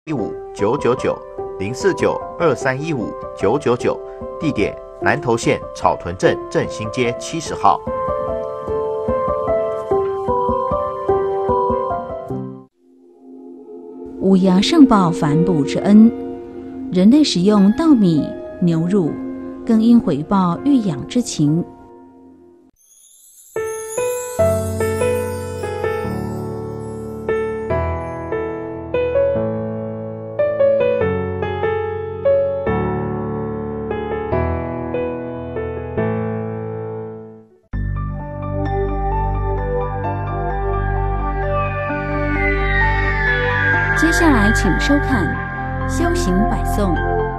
049-2315-999，地点南投县草屯镇振兴街70号。 乌鸦上报反哺之恩，人类使用稻米、牛乳，更应回报育养之情。接下来请收看《修行百颂》。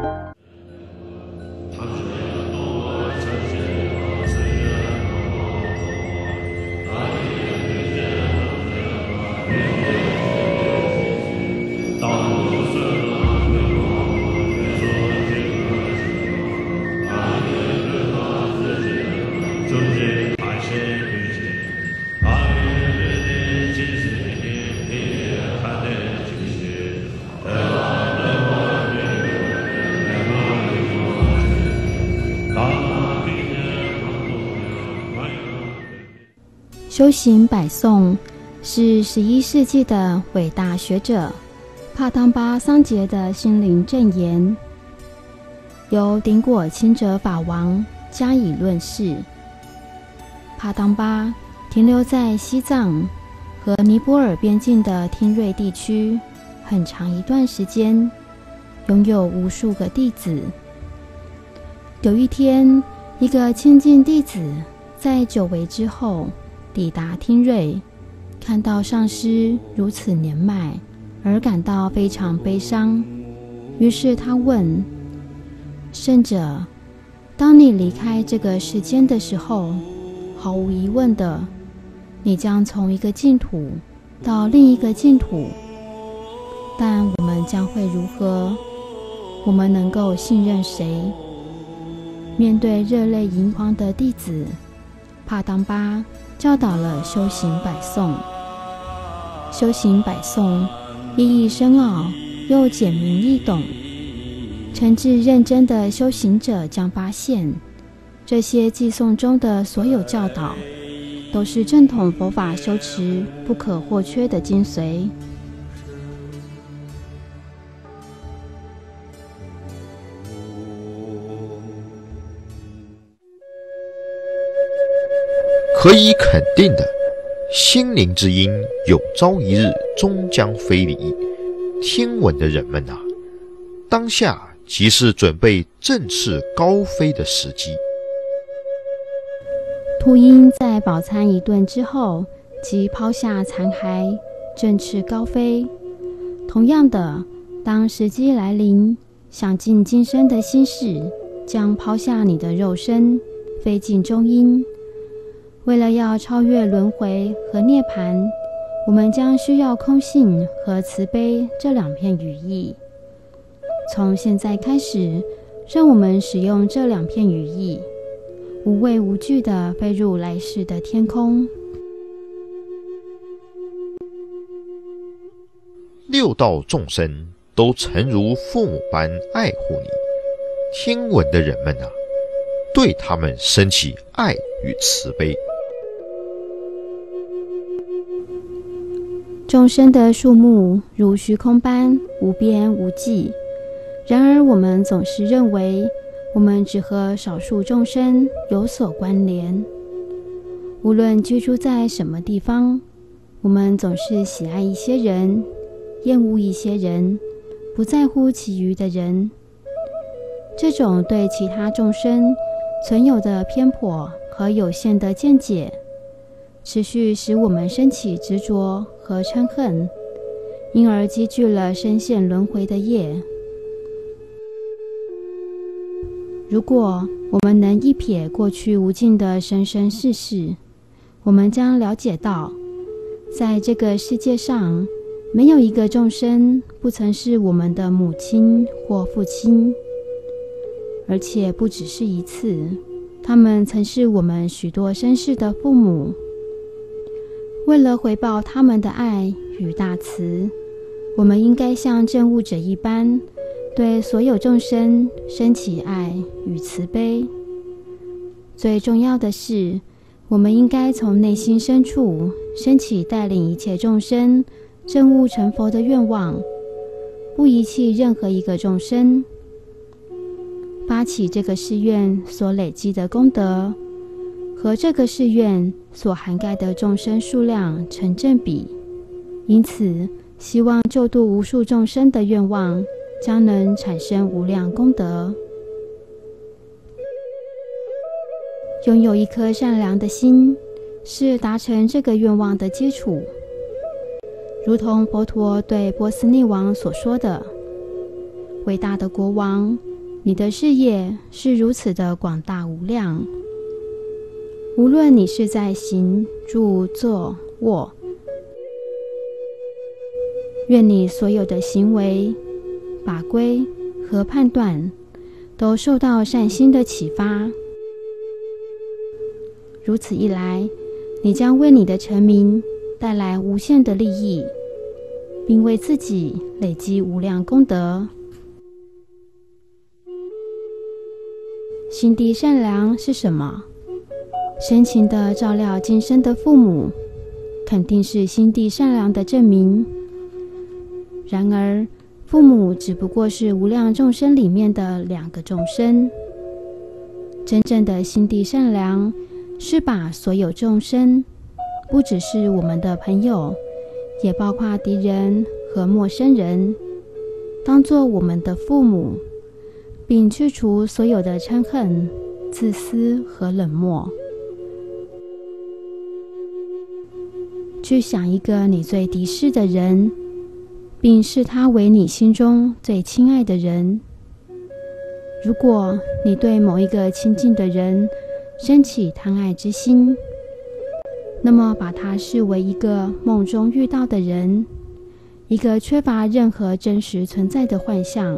修行百颂是11世纪的伟大学者帕当巴桑杰的心灵证言，由顶果钦哲法王加以论释。帕当巴停留在西藏和尼泊尔边境的听瑞地区很长一段时间，拥有无数个弟子。有一天，一个亲近弟子在久违之后抵达听瑞，看到上师如此年迈，而感到非常悲伤。于是他问圣者，当你离开这个世间的时候，毫无疑问的，你将从一个净土到另一个净土，但我们将会如何？我们能够信任谁？面对热泪盈眶的弟子，帕当巴教导了修行百颂。修行百颂意义深奥又简明易懂，诚挚认真的修行者将发现，这些偈颂中的所有教导都是正统佛法修持不可或缺的精髓。 可以肯定的，心灵之音有朝一日终将飞离。听闻的人们啊，当下即是准备振翅高飞的时机。 秃鹰在饱餐一顿之后，即抛下残骸，振翅高飞。同样的，当时机来临，想尽今生的心事，将抛下你的肉身，飞进中阴。为了要超越轮回和涅槃，我们将需要空性和慈悲这两片语义。从现在开始，让我们使用这两片语义，无畏无惧地飞入来世的天空。 六道众生都诚如父母般爱护你，听闻的人们啊，对他们升起爱与慈悲。 众生的数目如虚空般无边无际，然而我们总是认为我们只和少数众生有所关联。无论居住在什么地方，我们总是喜爱一些人，厌恶一些人，不在乎其余的人。这种对其他众生存有的偏颇和有限的见解，持续使我们升起执着和嗔恨，因而积聚了深陷轮回的业。如果我们能一瞥过去无尽的生生世世，我们将了解到，在这个世界上，没有一个众生不曾是我们的母亲或父亲，而且不只是一次，他们曾是我们许多生世的父母。为了回报他们的爱与大慈， 我们应该像证悟者一般，对所有众生升起爱与慈悲。最重要的是，我们应该从内心深处升起带领一切众生证悟成佛的愿望，不遗弃任何一个众生。发起这个誓愿所累积的功德，和这个誓愿所涵盖的众生数量成正比，因此希望救度无数众生的愿望将能产生无量功德。拥有一颗善良的心，是达成这个愿望的基础。如同佛陀对波斯匿王所说的：伟大的国王，你的事业是如此的广大无量，无论你是在行、住、坐、卧，愿你所有的行为、法规和判断都受到善心的启发。如此一来，你将为你的臣民带来无限的利益，并为自己累积无量功德。心地善良是什么？深情地照料今生的父母，肯定是心地善良的证明。然而，父母只不过是无量众生里面的2个众生。真正的心地善良，是把所有众生，不只是我们的朋友，也包括敌人和陌生人，当作我们的父母，并去除所有的嗔恨、自私和冷漠。去想一个你最敌视的人，并视他为你心中最亲爱的人。如果你对某一个亲近的人升起贪爱之心，那么把他视为一个梦中遇到的人，一个缺乏任何真实存在的幻象。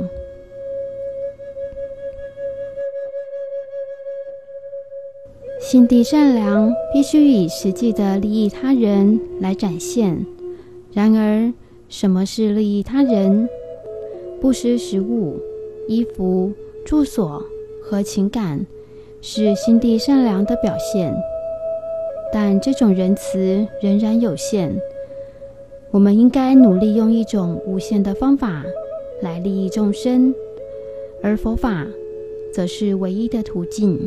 心地善良必须以实际的利益他人来展现。然而，什么是利益他人？布施食物、衣服、住所和情感，是心地善良的表现，但这种仁慈仍然有限。我们应该努力用一种无限的方法来利益众生，而佛法则是唯一的途径。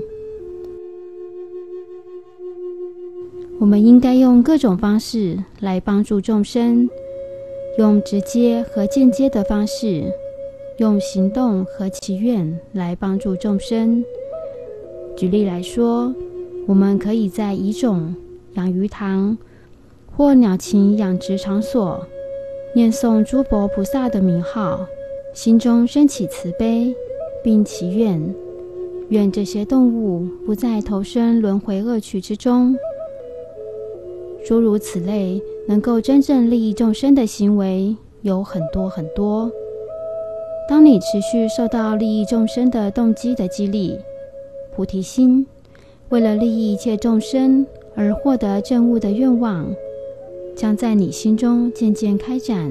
我们应该用各种方式来帮助众生，用直接和间接的方式，用行动和祈愿来帮助众生。举例来说，我们可以在乙种、养鱼塘或鸟禽养殖场所念诵诸佛菩萨的名号，心中升起慈悲，并祈愿，愿这些动物不再投身轮回恶趣之中。诸如此类能够真正利益众生的行为有很多很多。当你持续受到利益众生的动机的激励，菩提心，为了利益一切众生而获得证悟的愿望，将在你心中渐渐开展。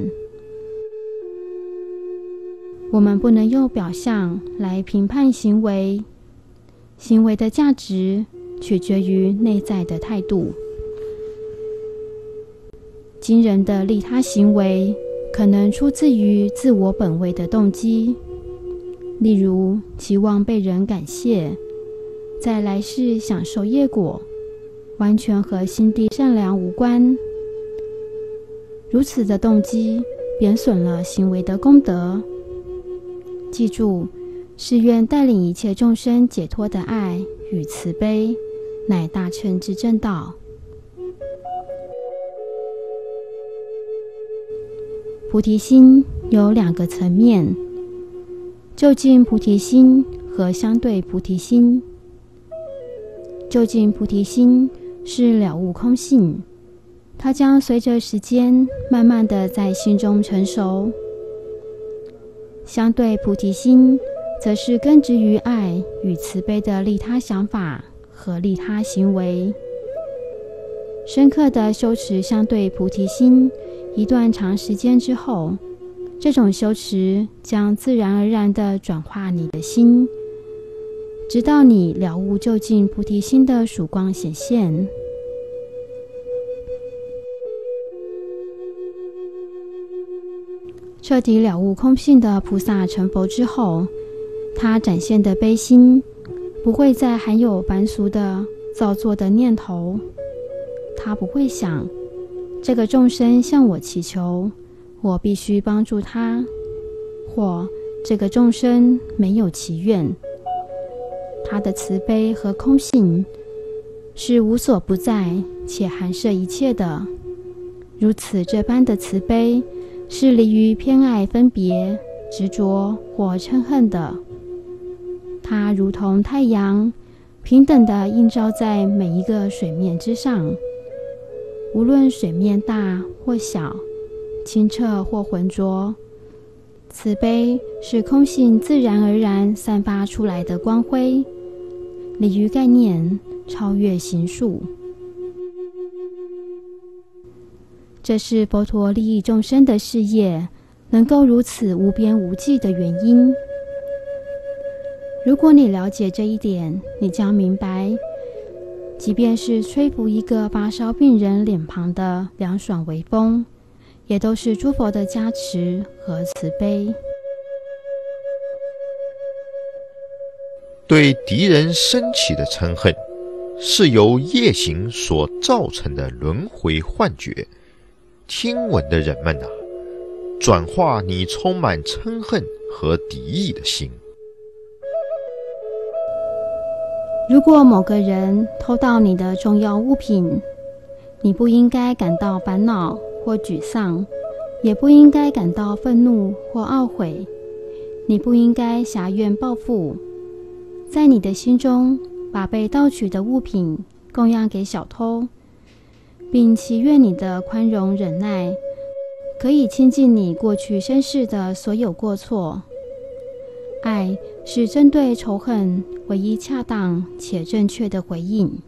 我们不能用表象来评判行为，行为的价值取决于内在的态度。惊人的利他行为可能出自于自我本位的动机，例如期望被人感谢，在来世享受业果，完全和心地善良无关。如此的动机贬损了行为的功德。记住，是愿带领一切众生解脱的爱与慈悲，乃大乘之正道。菩提心有2个层面，就近菩提心和相对菩提心。就近菩提心是了悟空性，它将随着时间慢慢地在心中成熟。相对菩提心则是根植于爱与慈悲的利他想法和利他行为。深刻地修持相对菩提心一段长时间之后， 这种修持将自然而然地转化你的心，直到你了悟究竟菩提心的曙光显现。彻底了悟空性的菩萨成佛之后，他展现的悲心不会再含有凡俗的造作的念头。他不会想，这个众生向我祈求，我必须帮助他，或这个众生没有祈愿。他的慈悲和空性是无所不在且含摄一切的。如此这般的慈悲是离于偏爱分别、执着或嗔恨的。它如同太阳，平等地映照在每一个水面之上，无论水面大或小，清澈或浑浊。慈悲是空性自然而然散发出来的光辉，离于概念，超越形数。这是佛陀利益众生的事业能够如此无边无际的原因。如果你了解这一点，你将明白，即便是吹拂一个发烧病人脸庞的凉爽微风，也都是诸佛的加持和慈悲。 对敌人升起的嗔恨，是由业行所造成的轮回幻觉。听闻的人们啊，转化你充满嗔恨和敌意的心。 如果某个人偷盗你的重要物品，你不应该感到烦恼或沮丧，也不应该感到愤怒或懊悔，你不应该狭怨报复。在你的心中，把被盗取的物品供养给小偷，并祈愿你的宽容忍耐可以清净你过去生世的所有过错。爱是针对仇恨唯一恰当且正确的回应。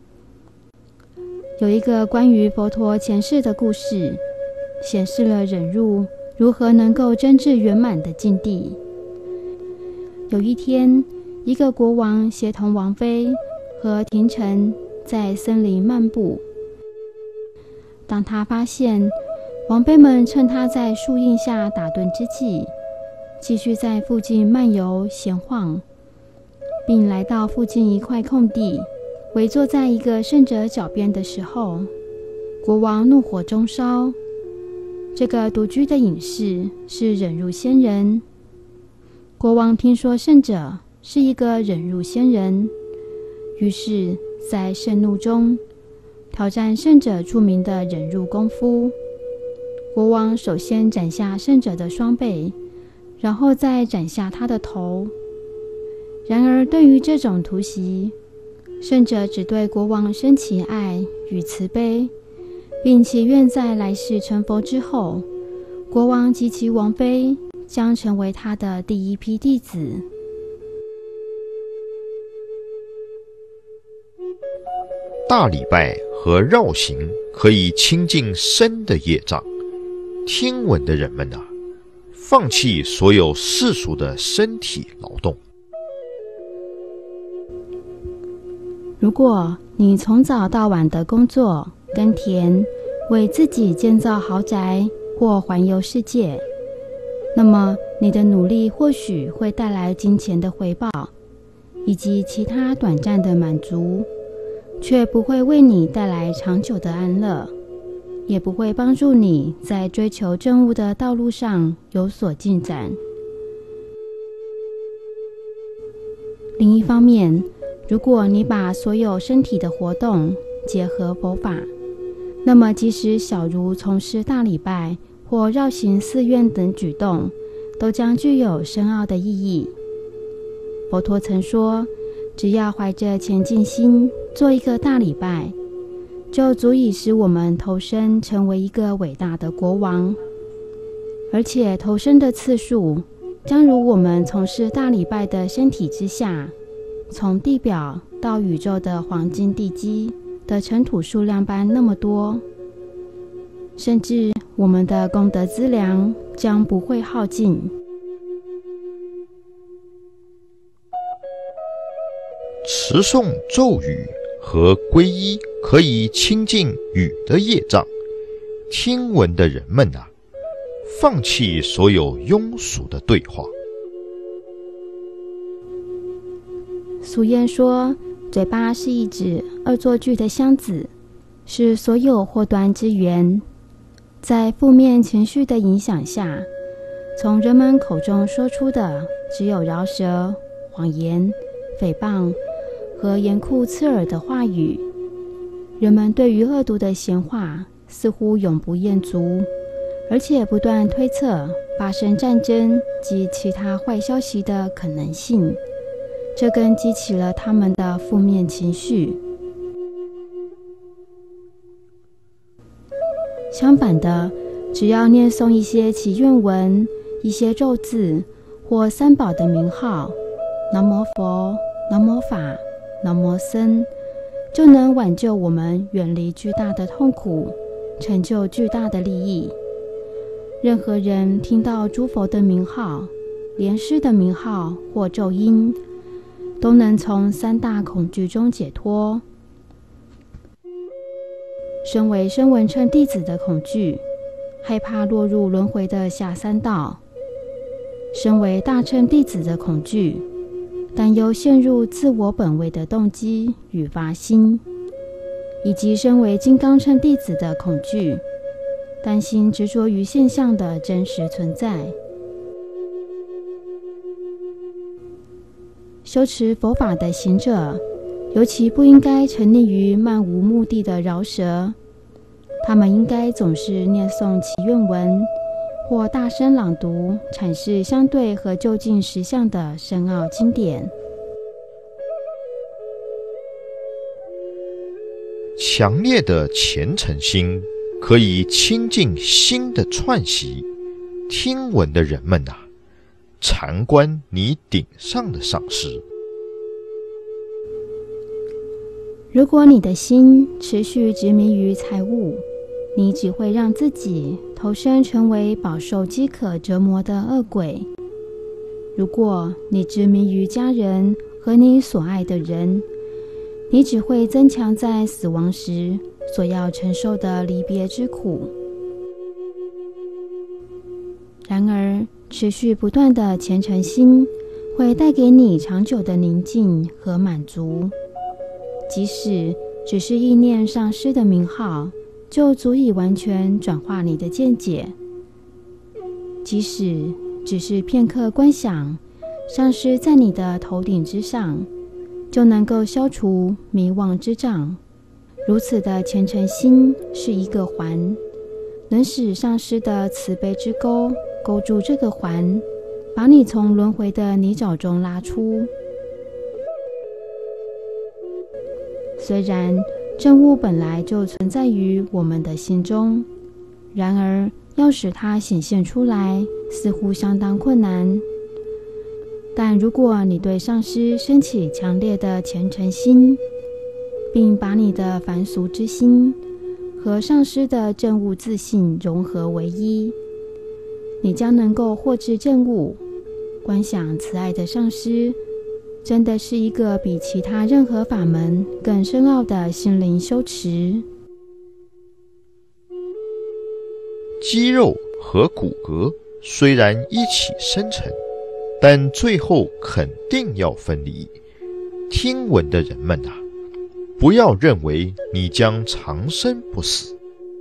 有一个关于佛陀前世的故事，显示了忍辱如何能够真至圆满的境地。有一天，一个国王协同王妃和廷臣在森林漫步。当他发现王妃们趁他在树荫下打盹之际，继续在附近漫游闲晃，并来到附近一块空地，围坐在一个圣者脚边的时候，国王怒火中烧。这个独居的隐士是忍辱仙人。国王听说圣者是一个忍辱仙人，于是在盛怒中挑战圣者著名的忍辱功夫。国王首先斩下圣者的双背，然后再斩下他的头。然而对于这种突袭，圣者只对国王生起爱与慈悲，并祈愿在来世成佛之后，国王及其王妃将成为他的第一批弟子。 大礼拜和绕行可以清净身的业障。听闻的人们啊，放弃所有世俗的身体劳动。 如果你从早到晚的工作耕田，为自己建造豪宅或环游世界，那么你的努力或许会带来金钱的回报以及其他短暂的满足，却不会为你带来长久的安乐，也不会帮助你在追求正悟的道路上有所进展。另一方面，如果你把所有身体的活动结合佛法，那么即使小如从事大礼拜或绕行寺院等举动，都将具有深奥的意义。佛陀曾说，只要怀着虔敬心做一个大礼拜，就足以使我们投身成为一个伟大的国王，而且投身的次数将如我们从事大礼拜的身体之下，从地表到宇宙的黄金地基的尘土数量般那么多。甚至我们的功德资粮将不会耗尽。 持诵咒语和皈依可以清净语的业障。听闻的人们啊，放弃所有庸俗的对话。 俗谚说，嘴巴是一指恶作剧的箱子，是所有祸端之源。在负面情绪的影响下，从人们口中说出的只有饶舌、谎言、诽谤和严酷刺耳的话语。人们对于恶毒的闲话似乎永不厌足，而且不断推测发生战争及其他坏消息的可能性，这更激起了他们的负面情绪。相反的，只要念诵一些祈愿文、一些咒字或三宝的名号，南无佛、南无法、南无僧，就能挽救我们远离巨大的痛苦，成就巨大的利益。任何人听到诸佛的名号、莲师的名号或咒音，都能从三大恐惧中解脱。身为声闻乘弟子的恐惧，害怕落入轮回的下三道；身为大乘弟子的恐惧，担忧陷入自我本位的动机与发心；以及身为金刚乘弟子的恐惧，担心执着于现象的真实存在。修持佛法的行者，尤其不应该沉溺于漫无目的的饶舌，他们应该总是念诵祈愿文，或大声朗读阐释相对和就近实相的深奥经典。 强烈的虔诚心可以清净心的串习。听闻的人们啊，禅观你顶上的上师。 如果你的心持续执迷于财物，你只会让自己投身成为饱受饥渴折磨的恶鬼。如果你执迷于家人和你所爱的人，你只会增强在死亡时所要承受的离别之苦。然而，持续不断的虔诚心会带给你长久的宁静和满足。即使只是意念上师的名号，就足以完全转化你的见解。即使只是片刻观想，上师在你的头顶之上，就能够消除迷惘之障。如此的虔诚心是一个环，能使上师的慈悲之钩勾住这个环，把你从轮回的泥沼中拉出。虽然正悟本来就存在于我们的心中，然而要使它显现出来，似乎相当困难。但如果你对上师升起强烈的虔诚心，并把你的凡俗之心和上师的正悟自信融合为一，你将能够获至正悟。观想慈爱的上师，真的是一个比其他任何法门更深奥的心灵修持。 肌肉和骨骼虽然一起生成，但最后肯定要分离。听闻的人们啊，不要认为你将长生不死。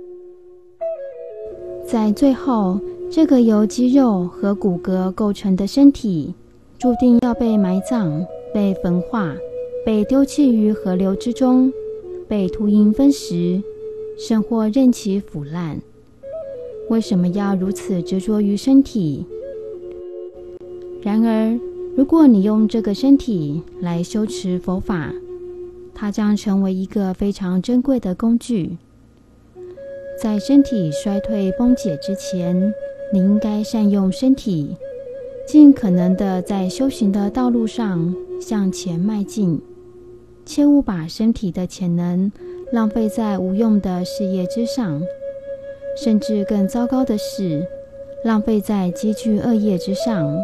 在最后，这个由肌肉和骨骼构成的身体，注定要被埋葬、被焚化、被丢弃于河流之中，被秃鹰分食，甚或任其腐烂。为什么要如此执着于身体？然而，如果你用这个身体来修持佛法，它将成为一个非常珍贵的工具。在身体衰退崩解之前，你应该善用身体，尽可能的在修行的道路上向前迈进，切勿把身体的潜能浪费在无用的事业之上。甚至更糟糕的是， 浪费在积聚恶业之上。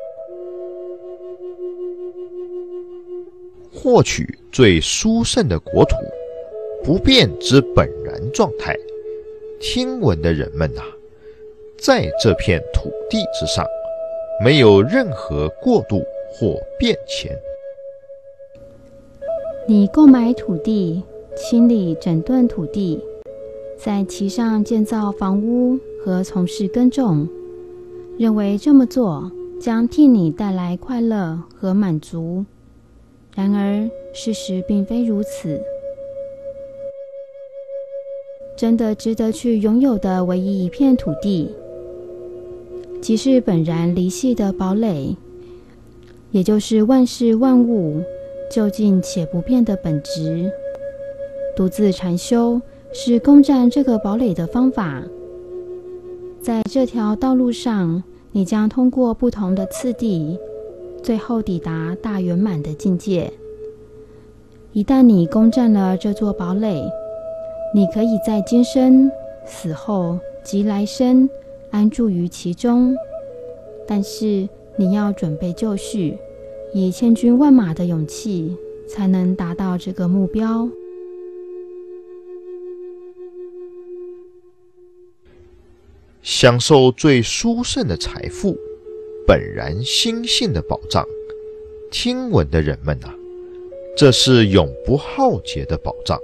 获取最殊胜的国土，不变之本然状态。听闻的人们啊，在这片土地之上，没有任何过渡或变迁。 你购买土地，清理整顿土地，在其上建造房屋和从事耕种，认为这么做将替你带来快乐和满足。然而，事实并非如此。真的值得去拥有的唯一一片土地，即是本然离系的堡垒，也就是万事万物究竟且不变的本质。独自禅修是攻占这个堡垒的方法。在这条道路上，你将通过不同的次第，最后抵达大圆满的境界。一旦你攻占了这座堡垒，你可以在今生、死后及来生安住于其中。但是你要准备就绪，以千军万马的勇气，才能达到这个目标。 享受最殊胜的财富，本然心性的宝藏。听闻的人们啊，这是永不耗竭的宝藏。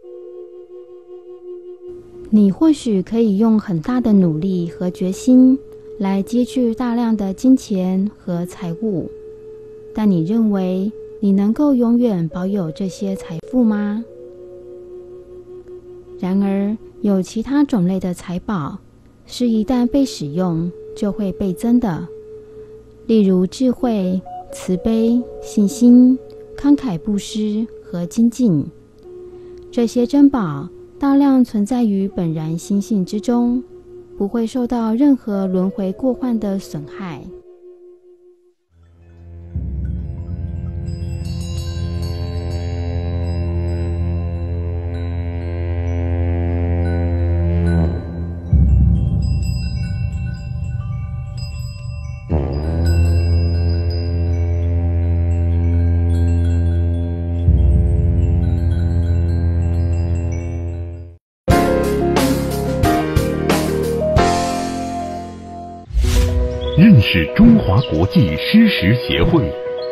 你或许可以用很大的努力和决心来积聚大量的金钱和财物，但你认为你能够永远保有这些财富吗？然而，有其他种类的财宝是一旦被使用就会倍增的，例如智慧、慈悲、信心、慷慨布施和精进。这些珍宝大量存在于本然心性之中，不会受到任何轮回过患的损害。 认识中华国际施食协会。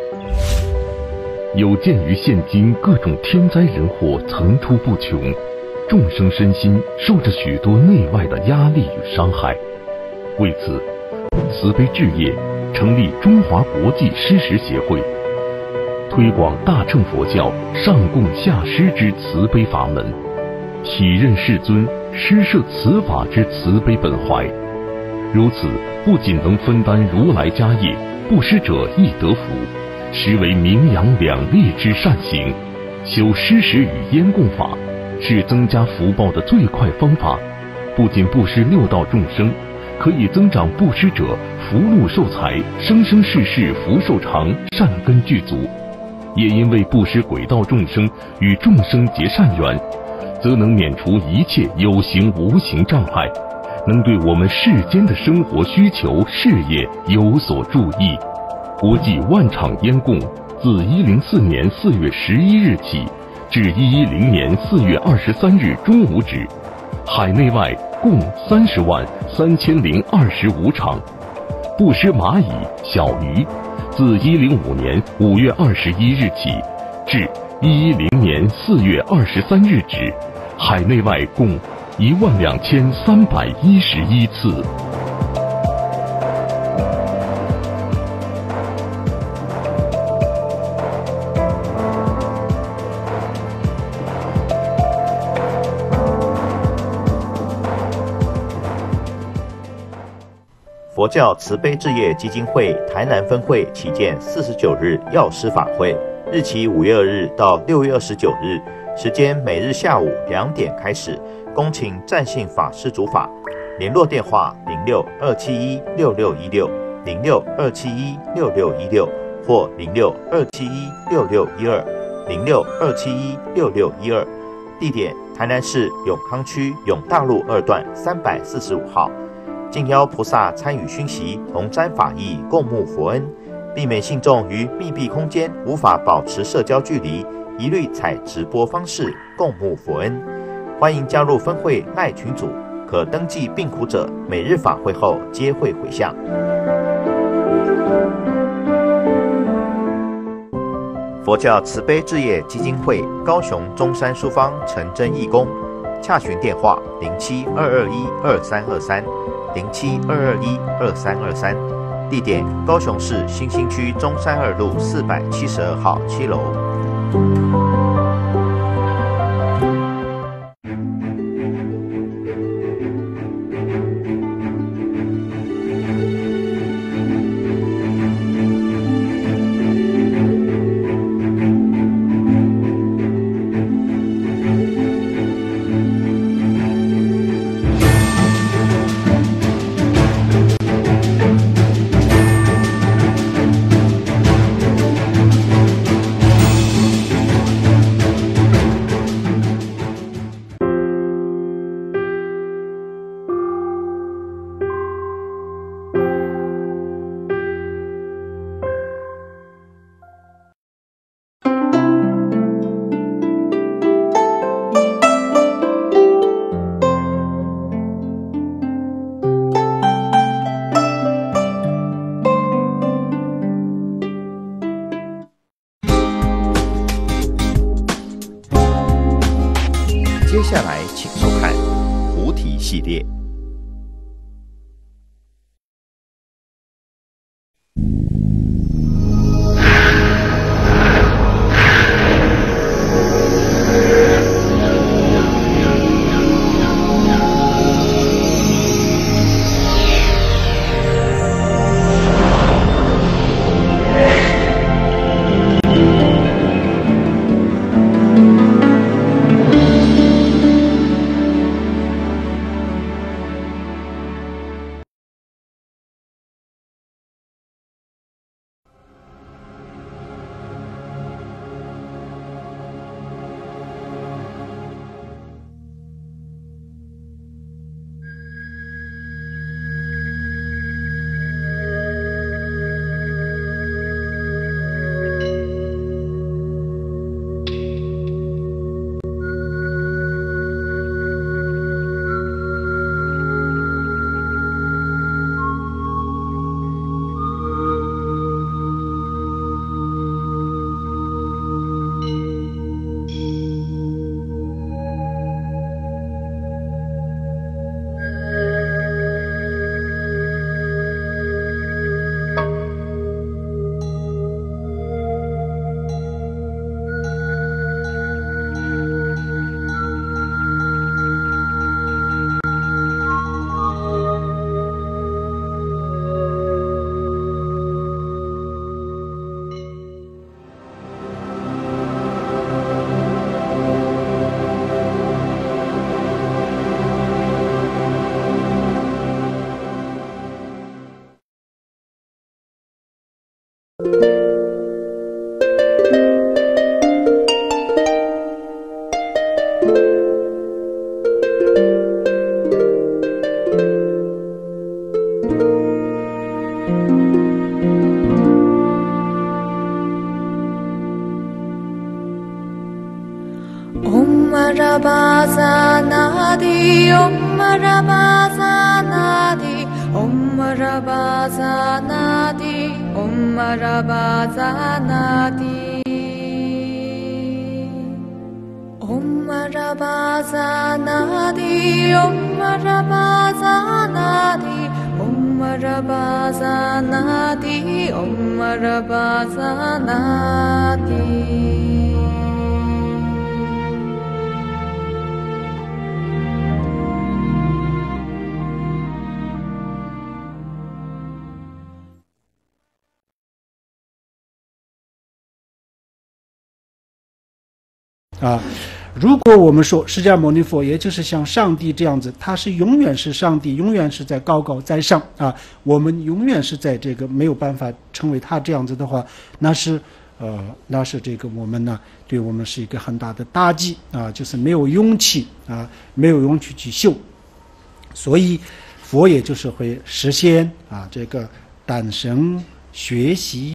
有鉴于现今各种天灾人祸层出不穷，众生身心受着许多内外的压力与伤害，为此，慈悲置业成立中华国际施食协会，推广大乘佛教上供下施之慈悲法门，体认世尊施设此法之慈悲本怀。如此，不仅能分担如来家业，布施者亦得福，实为名扬两利之善行。修施食与烟供法，是增加福报的最快方法。不仅布施六道众生，可以增长布施者福禄寿财，生生世世福寿长，善根具足。也因为布施轨道众生与众生结善缘，则能免除一切有形无形障碍，能对我们世间的生活需求、事业有所助益。国际万场烟供自104年4月11日起至110年4月23日中午止，海内外共303025场。布施蚂蚁、小鱼，自105年5月21日起至110年4月23日止，海内外共12311次。 佛教慈悲置业基金会台南分会启建49日药师法会，日期5月2日到6月29日，时间每日下午2点开始，恭请占信法师主法，联络电话06-271-6616、06-271-6616或06-271-6612、06-271-6612。地点：台南市永康区永大路2段345号。 敬邀菩萨参与熏习，同沾法益，共沐佛恩，避免信众于密闭空间无法保持社交距离，一律采直播方式共沐佛恩。欢迎加入分会赖群组，可登记病苦者，每日法会后皆会回向。佛教慈悲置业基金会高雄中山书坊陈真义工，洽询电话07-221-2323，07-221-2323，地点高雄市新兴区中山2路472号7楼。接下来请收看菩提系列。 Om Rabazanadi, Om Rabazanadi, Om Rabazanadi, Om Rabazanadi, Om Rabazanadi, Om Rabazanadi, Om Rabazanadi, Om Rabazanadi. 如果我们说释迦牟尼佛也就是像上帝这样子，他是永远是上帝，永远是在高高在上啊，我们永远是在这个没有办法成为他这样子的话，那是这个我们呢，对我们是一个很大的打击啊，就是没有勇气啊，没有勇气去修。所以佛也就是会实现这个诞生、学习、